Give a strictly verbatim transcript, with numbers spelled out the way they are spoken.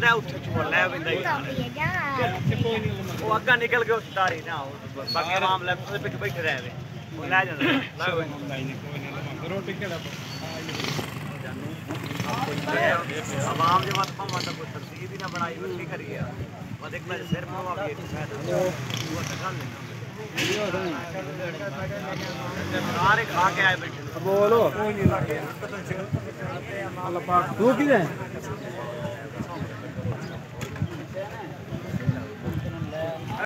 है उत्थे चोर ले वेंदा ही वो अग्गा निकल के उस दारी ना बाकी मामला उसदे पिछ बैठे रहे वो ले जांदा रोटी केड़ा आवाम जे मत पावा तो कोई तरतीब ही ना बनाई वरती करी है वो देखना सिर पावा भी शायद वो टका लेना सारे खा के आए बैठे बोलो कोई नहीं लागे अल्लाह पाक तू किधर है